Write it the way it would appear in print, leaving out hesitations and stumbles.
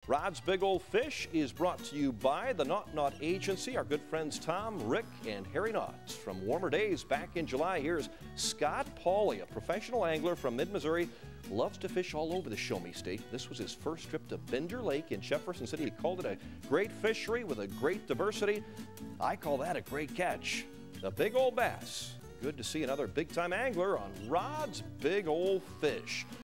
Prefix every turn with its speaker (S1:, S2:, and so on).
S1: Rod's Big Old Fish is brought to you by the Knot Agency, our good friends Tom, Rick, and Harry Knott. From warmer days back in July, here's Scott Pauley, a professional angler from mid-Missouri, loves to fish all over the Show Me State. This was his first trip to Bender Lake in Jefferson City. He called it a great fishery with a great diversity. I call that a great catch. The big old bass. Good to see another big-time angler on Rod's Big Old Fish.